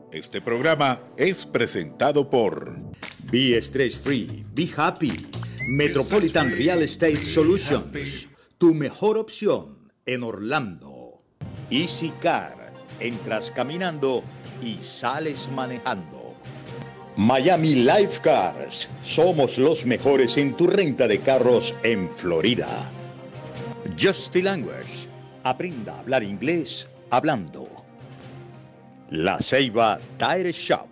Este programa es presentado por Be Stress Free, Be Happy, Metropolitan Real Estate Solutions, tu mejor opción en Orlando. Easy Car, entras caminando y sales manejando. Miami Life Cars, somos los mejores en tu renta de carros en Florida. Just Language, aprenda a hablar inglés hablando. La Ceiba Tire Shop.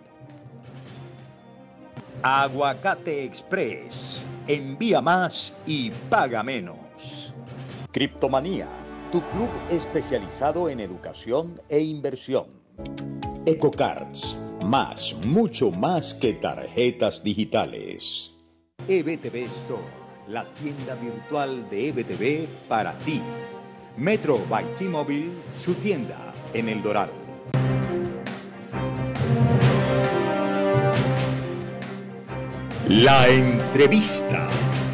Aguacate Express, envía más y paga menos. Criptomanía, tu club especializado en educación e inversión. EcoCards, mucho más que tarjetas digitales. EBTV Store, la tienda virtual de EBTV para ti. Metro by T-Mobile, su tienda en El Dorado. La entrevista.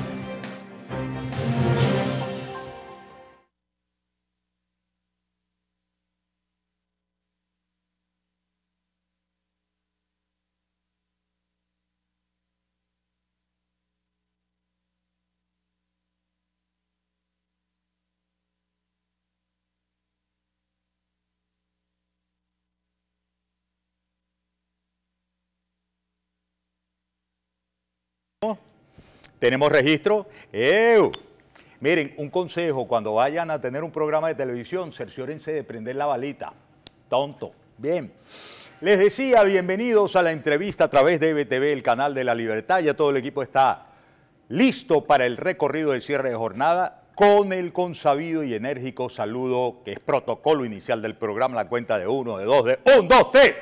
¿Tenemos registro? Miren, un consejo, cuando vayan a tener un programa de televisión, cerciórense de prender la balita. Tonto. Bien. Les decía, bienvenidos a la entrevista a través de EBTV, el canal de la libertad. Ya todo el equipo está listo para el recorrido de cierre de jornada con el consabido y enérgico saludo que es protocolo inicial del programa, la cuenta de 1, de 2, de 1, 2, 3.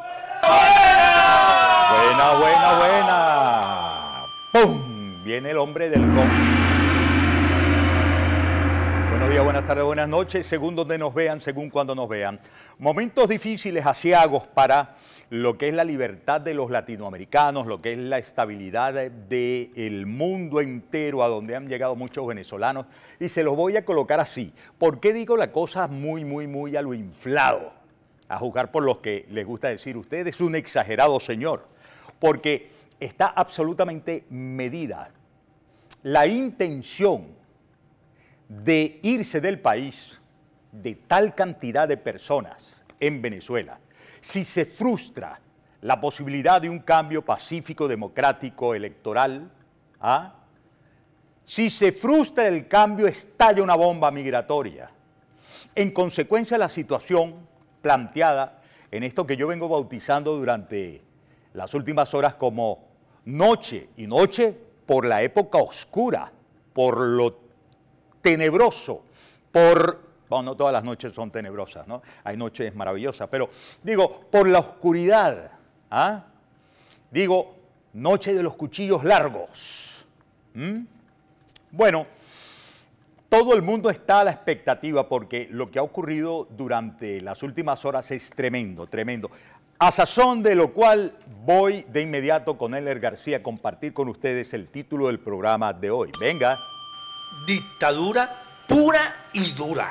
Buena. ¡Pum! Viene el hombre del gong. Buenos días, buenas tardes, buenas noches, según donde nos vean, según cuando nos vean. Momentos difíciles, aciagos para lo que es la libertad de los latinoamericanos, lo que es la estabilidad del mundo entero, a donde han llegado muchos venezolanos. Y se los voy a colocar así. ¿Por qué digo la cosa muy a lo inflado? A juzgar por los que les gusta decir, usted es un exagerado señor. Porque está absolutamente medida la intención de irse del país de tal cantidad de personas en Venezuela. Si se frustra la posibilidad de un cambio pacífico, democrático, electoral, si se frustra el cambio, estalla una bomba migratoria. En consecuencia, la situación planteada en esto que yo vengo bautizando durante las últimas horas como noche, y noche por la época oscura, por lo tenebroso, bueno, no todas las noches son tenebrosas, ¿no? Hay noches maravillosas, pero digo, por la oscuridad, digo, noche de los cuchillos largos. Bueno, todo el mundo está a la expectativa porque lo que ha ocurrido durante las últimas horas es tremendo. A sazón de lo cual voy de inmediato con Heller García a compartir con ustedes el título del programa de hoy. Venga. Dictadura pura y dura.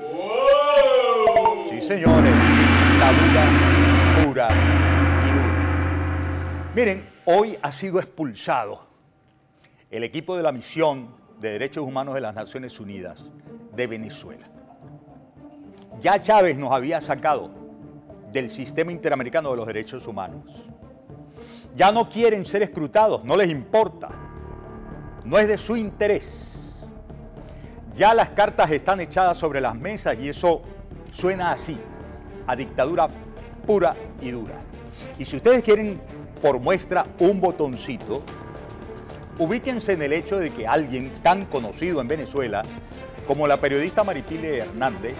¡Wow! Sí, señores, dictadura pura y dura. Miren, hoy ha sido expulsado el equipo de la Misión de Derechos Humanos de las Naciones Unidas de Venezuela. Ya Chávez nos había sacado del sistema interamericano de los derechos humanos. Ya no quieren ser escrutados, no les importa, no es de su interés. Ya las cartas están echadas sobre las mesas y eso suena así, a dictadura pura y dura. Y si ustedes quieren por muestra un botoncito, ubíquense en el hecho de que alguien tan conocido en Venezuela como la periodista Maripile Hernández,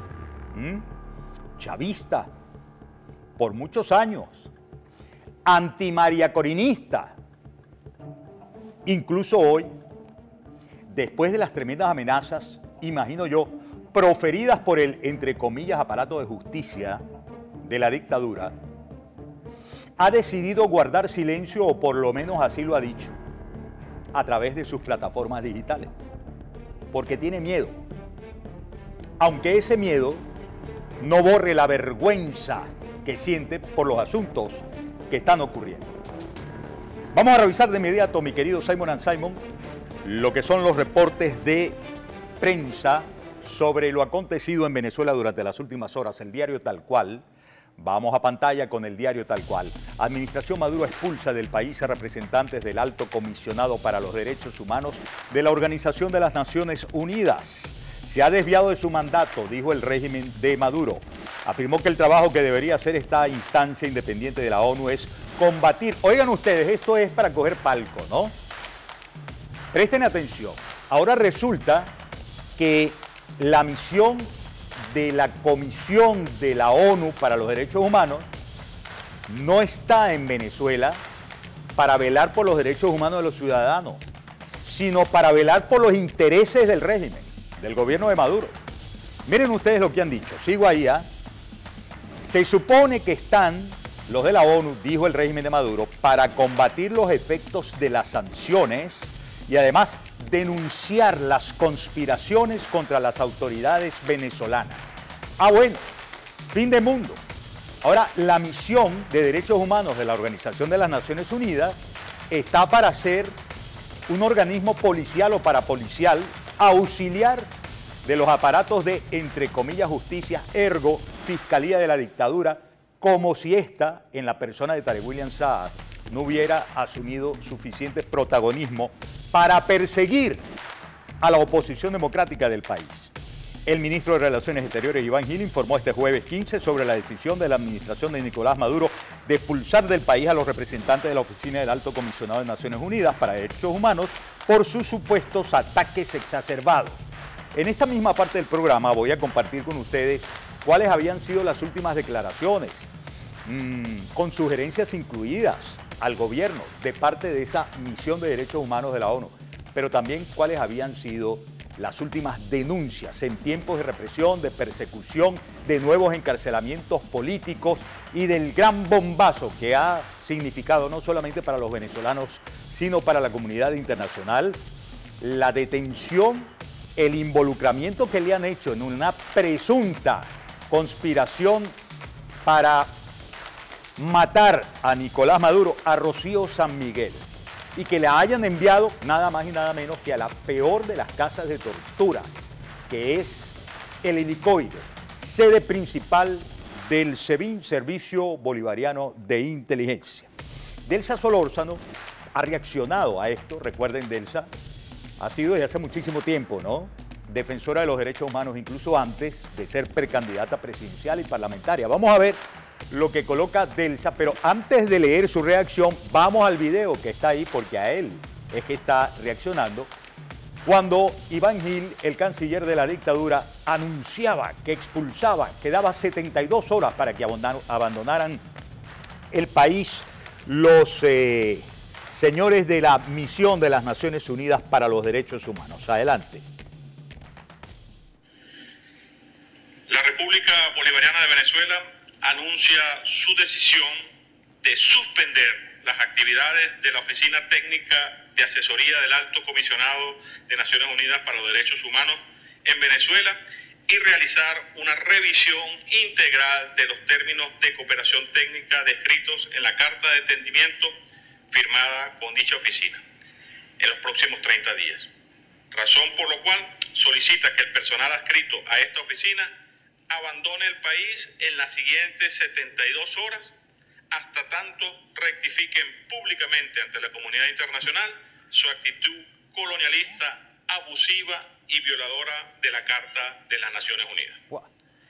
chavista, por muchos años, antimariacorinista, incluso hoy, después de las tremendas amenazas, imagino yo, proferidas por el, entre comillas, aparato de justicia de la dictadura, ha decidido guardar silencio, o por lo menos así lo ha dicho, a través de sus plataformas digitales, porque tiene miedo. Aunque ese miedo no borre la vergüenza que siente por los asuntos que están ocurriendo. Vamos a revisar de inmediato, mi querido Simon & Simon, lo que son los reportes de prensa sobre lo acontecido en Venezuela durante las últimas horas. El diario Tal Cual. Vamos a pantalla con el diario Tal Cual. Administración Maduro expulsa del país a representantes del Alto Comisionado para los Derechos Humanos de la Organización de las Naciones Unidas. Se ha desviado de su mandato, dijo el régimen de Maduro. Afirmó que el trabajo que debería hacer esta instancia independiente de la ONU es combatir. Oigan ustedes, esto es para coger palco, ¿no? Presten atención. Ahora resulta que la misión de la Comisión de la ONU para los Derechos Humanos no está en Venezuela para velar por los derechos humanos de los ciudadanos, sino para velar por los intereses del régimen, del gobierno de Maduro. Miren ustedes lo que han dicho. Sigo ahí, ¿ah? Se supone que están los de la ONU, dijo el régimen de Maduro, para combatir los efectos de las sanciones y además denunciar las conspiraciones contra las autoridades venezolanas. Ah, bueno, fin de mundo. Ahora, la misión de derechos humanos de la Organización de las Naciones Unidas está para ser un organismo policial o parapolicial auxiliar de los aparatos de, entre comillas, justicia, ergo, fiscalía de la dictadura, como si esta, en la persona de Tarek William Saab, no hubiera asumido suficiente protagonismo para perseguir a la oposición democrática del país. El ministro de Relaciones Exteriores, Iván Gil, informó este jueves 15 sobre la decisión de la administración de Nicolás Maduro de expulsar del país a los representantes de la Oficina del Alto Comisionado de Naciones Unidas para Derechos Humanos por sus supuestos ataques exacerbados. En esta misma parte del programa voy a compartir con ustedes cuáles habían sido las últimas declaraciones, con sugerencias incluidas al gobierno de parte de esa misión de derechos humanos de la ONU, pero también cuáles habían sido las últimas denuncias en tiempos de represión, de persecución, de nuevos encarcelamientos políticos y del gran bombazo que ha significado no solamente para los venezolanos, sino para la comunidad internacional, la detención, el involucramiento que le han hecho en una presunta conspiración para matar a Nicolás Maduro, a Rocío San Miguel, y que la hayan enviado nada más y nada menos que a la peor de las casas de tortura, que es el Helicoide, sede principal del SEBIN, Servicio Bolivariano de Inteligencia. Delsa Solórzano ha reaccionado a esto. Recuerden, Delsa ha sido desde hace muchísimo tiempo, ¿no?, defensora de los derechos humanos, incluso antes de ser precandidata presidencial y parlamentaria. Vamos a ver lo que coloca Delsa, pero antes de leer su reacción, vamos al video que está ahí, porque a él es que está reaccionando, cuando Iván Gil, el canciller de la dictadura, anunciaba que expulsaba, que daba 72 horas para que abandonaran el país los señores de la misión de las Naciones Unidas para los Derechos Humanos. Adelante. La República Bolivariana de Venezuela anuncia su decisión de suspender las actividades de la Oficina Técnica de Asesoría del Alto Comisionado de Naciones Unidas para los Derechos Humanos en Venezuela y realizar una revisión integral de los términos de cooperación técnica descritos en la Carta de Entendimiento firmada con dicha oficina en los próximos 30 días. Razón por la cual solicita que el personal adscrito a esta oficina abandone el país en las siguientes 72 horas hasta tanto rectifiquen públicamente ante la comunidad internacional su actitud colonialista, abusiva y violadora de la Carta de las Naciones Unidas. Wow.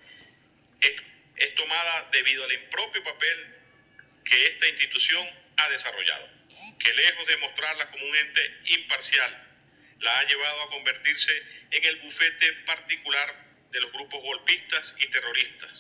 Es tomada debido al impropio papel que esta institución ha desarrollado, que lejos de mostrarla como un ente imparcial, la ha llevado a convertirse en el bufete particular de los grupos golpistas y terroristas.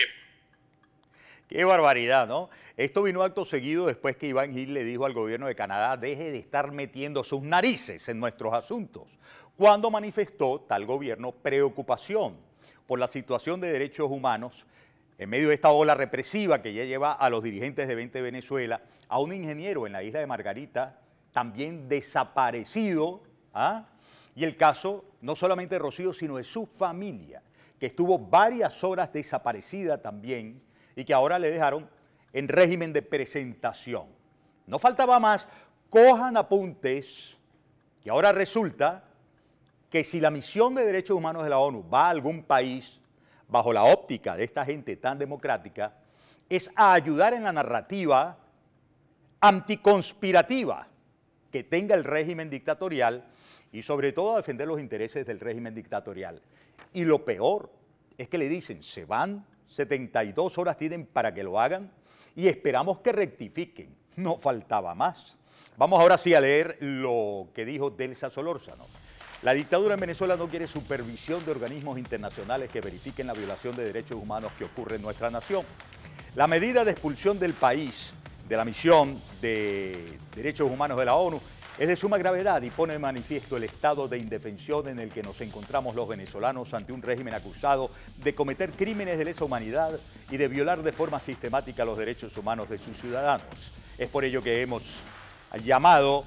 Qué barbaridad, ¿no? Esto vino acto seguido después que Iván Gil le dijo al gobierno de Canadá: deje de estar metiendo sus narices en nuestros asuntos, cuando manifestó tal gobierno preocupación por la situación de derechos humanos en medio de esta ola represiva que ya lleva a los dirigentes de 20 Venezuela, a un ingeniero en la isla de Margarita también desaparecido, ¿ah? Y el caso no solamente de Rocío, sino de su familia, que estuvo varias horas desaparecida también y que ahora le dejaron en régimen de presentación. No faltaba más, cojan apuntes, que ahora resulta que si la misión de derechos humanos de la ONU va a algún país, bajo la óptica de esta gente tan democrática, es a ayudar en la narrativa anticonspirativa que tenga el régimen dictatorial y sobre todo a defender los intereses del régimen dictatorial. Y lo peor es que le dicen, se van, 72 horas tienen para que lo hagan y esperamos que rectifiquen. No faltaba más. Vamos ahora sí a leer lo que dijo Delsa Solórzano. La dictadura en Venezuela no quiere supervisión de organismos internacionales que verifiquen la violación de derechos humanos que ocurre en nuestra nación. La medida de expulsión del país de la misión de derechos humanos de la ONU es de suma gravedad y pone de manifiesto el estado de indefensión en el que nos encontramos los venezolanos ante un régimen acusado de cometer crímenes de lesa humanidad y de violar de forma sistemática los derechos humanos de sus ciudadanos. Es por ello que hemos llamado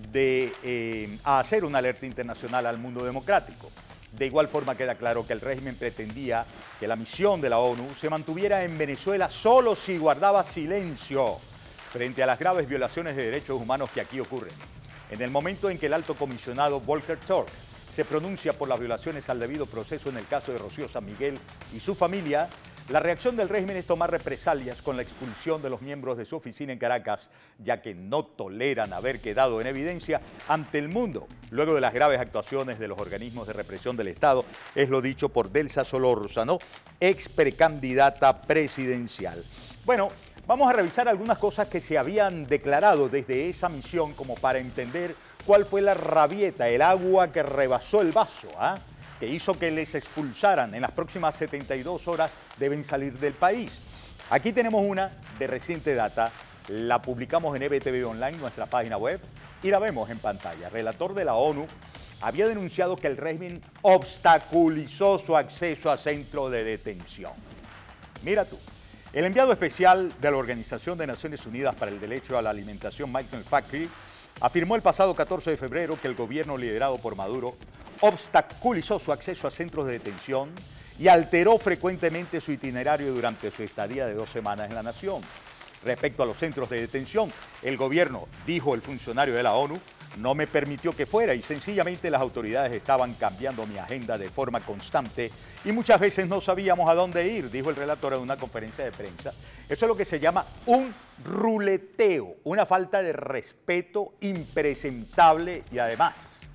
a hacer una alerta internacional al mundo democrático. De igual forma queda claro que el régimen pretendía que la misión de la ONU se mantuviera en Venezuela solo si guardaba silencio frente a las graves violaciones de derechos humanos que aquí ocurren. En el momento en que el alto comisionado Volker Turk se pronuncia por las violaciones al debido proceso en el caso de Rocío San Miguel y su familia, la reacción del régimen es tomar represalias con la expulsión de los miembros de su oficina en Caracas, ya que no toleran haber quedado en evidencia ante el mundo, luego de las graves actuaciones de los organismos de represión del Estado, es lo dicho por Delsa Solórzano, ex precandidata presidencial. Bueno, vamos a revisar algunas cosas que se habían declarado desde esa misión como para entender cuál fue la rabieta, el agua que rebasó el vaso, que hizo que les expulsaran. En las próximas 72 horas deben salir del país. Aquí tenemos una de reciente data, la publicamos en EBTV Online, nuestra página web, y la vemos en pantalla. El relator de la ONU había denunciado que el régimen obstaculizó su acceso a centros de detención. Mira tú. El enviado especial de la Organización de Naciones Unidas para el Derecho a la Alimentación, Michael Fakhri, afirmó el pasado 14 de febrero que el gobierno liderado por Maduro obstaculizó su acceso a centros de detención y alteró frecuentemente su itinerario durante su estadía de 2 semanas en la nación. Respecto a los centros de detención, el gobierno, dijo el funcionario de la ONU, no me permitió que fuera y sencillamente las autoridades estaban cambiando mi agenda de forma constante y muchas veces no sabíamos a dónde ir, dijo el relator en una conferencia de prensa. Eso es lo que se llama un ruleteo, una falta de respeto impresentable y además,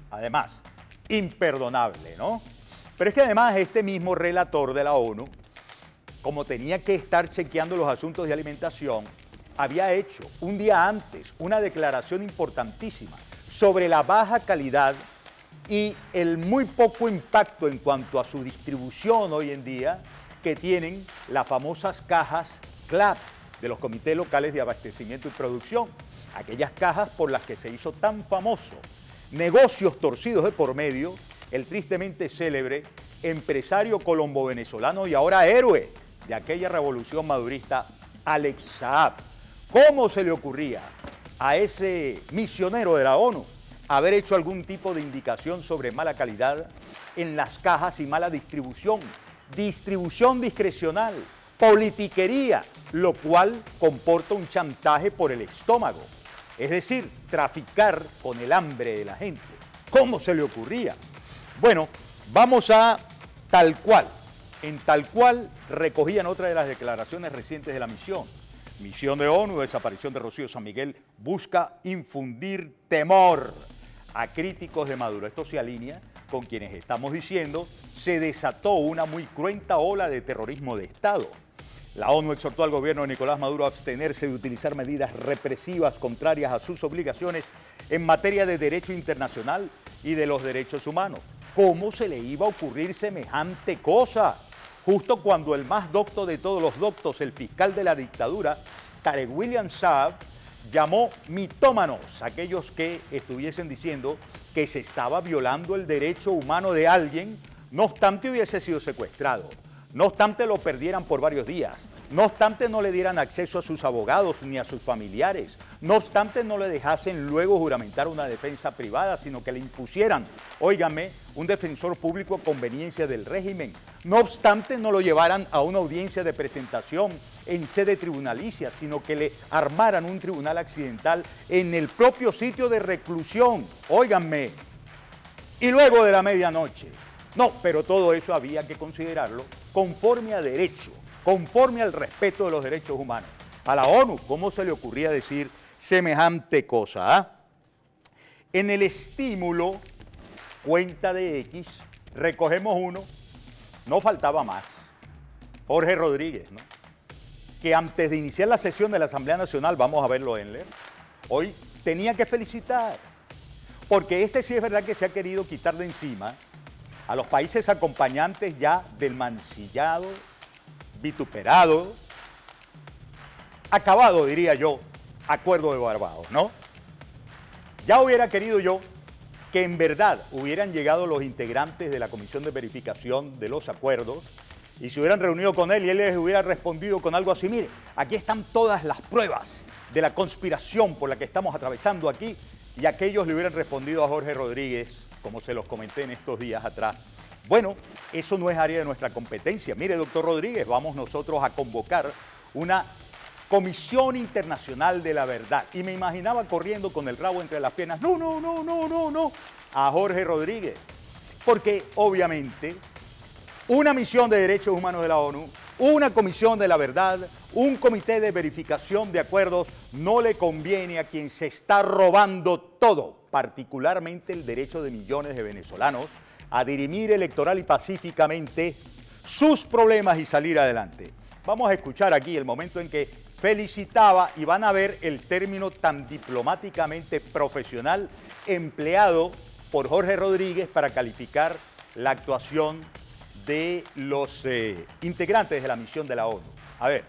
imperdonable, ¿no? Pero es que además este mismo relator de la ONU, como tenía que estar chequeando los asuntos de alimentación, había hecho un día antes una declaración importantísima sobre la baja calidad y el muy poco impacto en cuanto a su distribución hoy en día que tienen las famosas cajas CLAP de los comités locales de abastecimiento y producción, aquellas cajas por las que se hizo tan famoso, negocios torcidos de por medio, el tristemente célebre empresario colombo-venezolano y ahora héroe de aquella revolución madurista, Alex Saab. ¿Cómo se le ocurría a ese misionero de la ONU haber hecho algún tipo de indicación sobre mala calidad en las cajas y mala distribución discrecional, politiquería, lo cual comporta un chantaje por el estómago? Es decir, traficar con el hambre de la gente. ¿Cómo se le ocurría? Bueno, vamos a tal cual. En tal cual recogían otra de las declaraciones recientes de la misión. Misión de ONU, desaparición de Rocío San Miguel, busca infundir temor a críticos de Maduro. Esto se alinea con quienes estamos diciendo se desató una muy cruenta ola de terrorismo de Estado. La ONU exhortó al gobierno de Nicolás Maduro a abstenerse de utilizar medidas represivas contrarias a sus obligaciones en materia de derecho internacional y de los derechos humanos. ¿Cómo se le iba a ocurrir semejante cosa? Justo cuando el más docto de todos los doctos, el fiscal de la dictadura, Tarek William Saab, llamó mitómanos a aquellos que estuviesen diciendo que se estaba violando el derecho humano de alguien, no obstante hubiese sido secuestrado, no obstante lo perdieran por varios días, no obstante no le dieran acceso a sus abogados ni a sus familiares, no obstante no le dejasen luego juramentar una defensa privada, sino que le impusieran, óigame, un defensor público a conveniencia del régimen. No obstante, no lo llevaran a una audiencia de presentación en sede tribunalicia, sino que le armaran un tribunal accidental en el propio sitio de reclusión. Óiganme. Y luego de la medianoche. No, pero todo eso había que considerarlo conforme a derecho, conforme al respeto de los derechos humanos. A la ONU, ¿cómo se le ocurría decir semejante cosa? ¿Ah? En el estímulo, cuenta de X, recogemos uno, no faltaba más, Jorge Rodríguez, ¿no? Que antes de iniciar la sesión de la Asamblea Nacional, vamos a verlo en leer, hoy tenía que felicitar, porque este sí es verdad que se ha querido quitar de encima a los países acompañantes ya del mancillado, vituperado, acabado, diría yo, Acuerdo de Barbados, ¿no? Ya hubiera querido yo que en verdad hubieran llegado los integrantes de la Comisión de Verificación de los Acuerdos y se hubieran reunido con él y él les hubiera respondido con algo así: mire, aquí están todas las pruebas de la conspiración por la que estamos atravesando aquí, y aquellos le hubieran respondido a Jorge Rodríguez, como se los comenté en estos días atrás. Bueno, eso no es área de nuestra competencia. Mire, doctor Rodríguez, vamos nosotros a convocar una Comisión Internacional de la Verdad. Y me imaginaba corriendo con el rabo entre las piernas, no, a Jorge Rodríguez. Porque obviamente una misión de derechos humanos de la ONU, una comisión de la verdad, un comité de verificación de acuerdos no le conviene a quien se está robando todo, particularmente el derecho de millones de venezolanos a dirimir electoral y pacíficamente sus problemas y salir adelante. Vamos a escuchar aquí el momento en que felicitaba, y van a ver el término tan diplomáticamente profesional empleado por Jorge Rodríguez para calificar la actuación de los integrantes de la misión de la ONU. A ver.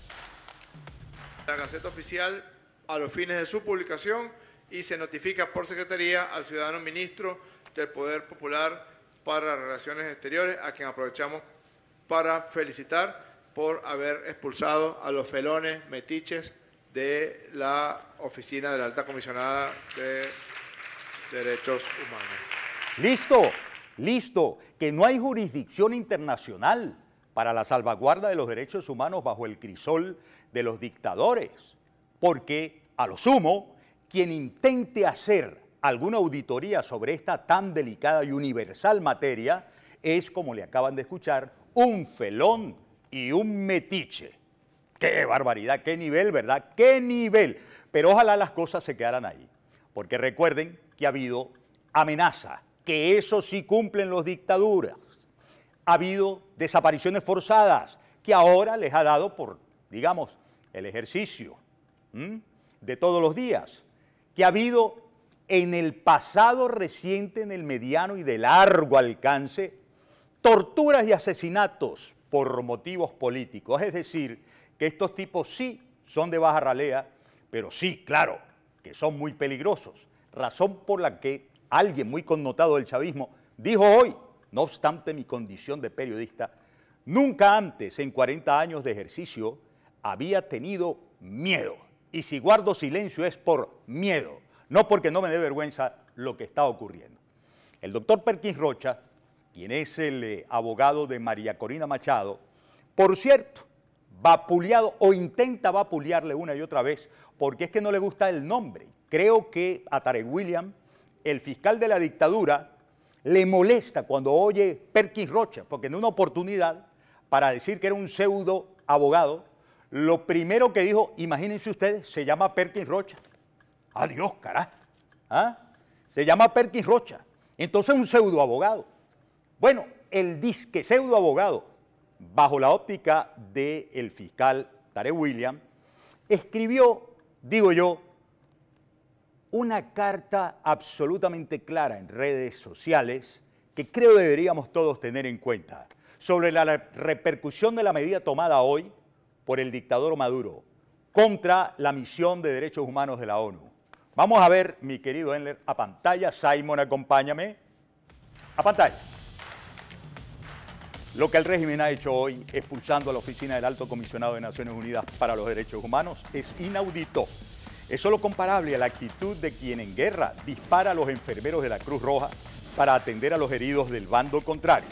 La Gaceta Oficial a los fines de su publicación y se notifica por Secretaría al ciudadano ministro del Poder Popular para las Relaciones Exteriores, a quien aprovechamos para felicitar por haber expulsado a los felones metiches de la Oficina de la Alta Comisionada de Derechos Humanos. Listo, que no hay jurisdicción internacional para la salvaguarda de los derechos humanos bajo el crisol de los dictadores, porque a lo sumo, quien intente hacer alguna auditoría sobre esta tan delicada y universal materia es, como le acaban de escuchar, un felón y un metiche. ¡Qué barbaridad! ¡Qué nivel, verdad! ¡Qué nivel! Pero ojalá las cosas se quedaran ahí, porque recuerden que ha habido amenaza, que eso sí cumplen las dictaduras. Ha habido desapariciones forzadas, que ahora les ha dado por, digamos, el ejercicio de todos los días. Que ha habido en el pasado reciente, en el mediano y de largo alcance, torturas y asesinatos por motivos políticos. Es decir, que estos tipos sí son de baja ralea, pero sí, claro, que son muy peligrosos. Razón por la que alguien muy connotado del chavismo dijo hoy, no obstante mi condición de periodista, nunca antes en 40 años de ejercicio había tenido miedo. Y si guardo silencio es por miedo, no porque no me dé vergüenza lo que está ocurriendo. El doctor Perkins Rocha, quien es el abogado de María Corina Machado, por cierto, vapuleado o intenta vapulearle una y otra vez, porque es que no le gusta el nombre. Creo que a Tarek William, el fiscal de la dictadura, le molesta cuando oye Perkins Rocha, porque en una oportunidad, para decir que era un pseudo abogado, lo primero que dijo, imagínense ustedes, se llama Perkins Rocha. Adiós, carajo. ¿Ah? Se llama Perkins Rocha. Entonces un pseudo abogado. Bueno, el disque pseudo abogado, bajo la óptica del fiscal Tarek William, escribió, digo yo, una carta absolutamente clara en redes sociales que creo deberíamos todos tener en cuenta sobre la repercusión de la medida tomada hoy por el dictador Maduro contra la misión de derechos humanos de la ONU. Vamos a ver, mi querido Enler, a pantalla. Simon, acompáñame. A pantalla. Lo que el régimen ha hecho hoy, expulsando a la Oficina del Alto Comisionado de Naciones Unidas para los Derechos Humanos, es inaudito. Es solo comparable a la actitud de quien en guerra dispara a los enfermeros de la Cruz Roja para atender a los heridos del bando contrario.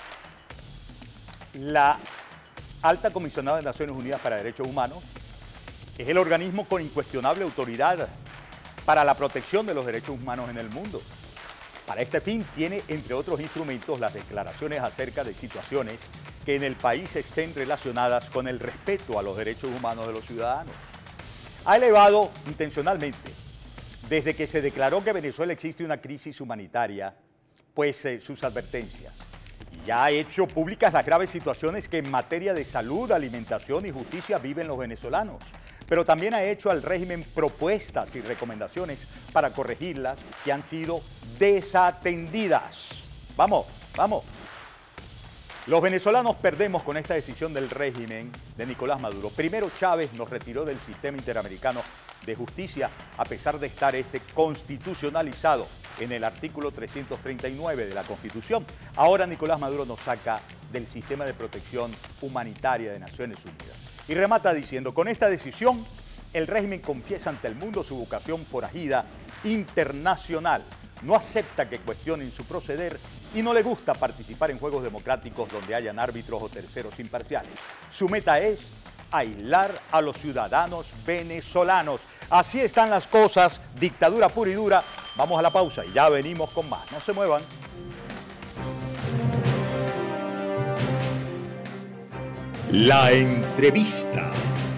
La Alta Comisionada de Naciones Unidas para Derechos Humanos es el organismo con incuestionable autoridad para la protección de los derechos humanos en el mundo. Para este fin tiene, entre otros instrumentos, las declaraciones acerca de situaciones que en el país estén relacionadas con el respeto a los derechos humanos de los ciudadanos. Ha elevado intencionalmente, desde que se declaró que en Venezuela existe una crisis humanitaria, pues sus advertencias. Y ya ha hecho públicas las graves situaciones que en materia de salud, alimentación y justicia viven los venezolanos. Pero también ha hecho al régimen propuestas y recomendaciones para corregirlas que han sido desatendidas. Vamos, vamos. Los venezolanos perdemos con esta decisión del régimen de Nicolás Maduro. Primero, Chávez nos retiró del sistema interamericano de justicia a pesar de estar constitucionalizado en el artículo 339 de la Constitución. Ahora Nicolás Maduro nos saca del sistema de protección humanitaria de Naciones Unidas. Y remata diciendo, con esta decisión, el régimen confiesa ante el mundo su vocación forajida internacional. No acepta que cuestionen su proceder y no le gusta participar en juegos democráticos donde hayan árbitros o terceros imparciales. Su meta es aislar a los ciudadanos venezolanos. Así están las cosas, dictadura pura y dura. Vamos a la pausa y ya venimos con más. No se muevan. La entrevista.